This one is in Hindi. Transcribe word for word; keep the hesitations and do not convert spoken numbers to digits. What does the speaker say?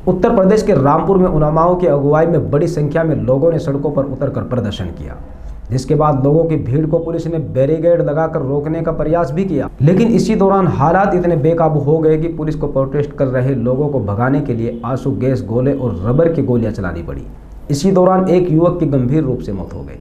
उत्तर प्रदेश के रामपुर में उलेमाओं की अगुवाई में बड़ी संख्या में लोगों ने सड़कों पर उतरकर प्रदर्शन किया, जिसके बाद लोगों की भीड़ को पुलिस ने बैरिकेड लगाकर रोकने का प्रयास भी किया, लेकिन इसी दौरान हालात इतने बेकाबू हो गए कि पुलिस को प्रोटेस्ट कर रहे लोगों को भगाने के लिए आंसू गैस गोले और रबर की गोलियां चलानी पड़ी। इसी दौरान एक युवक की गंभीर रूप से मौत हो गई।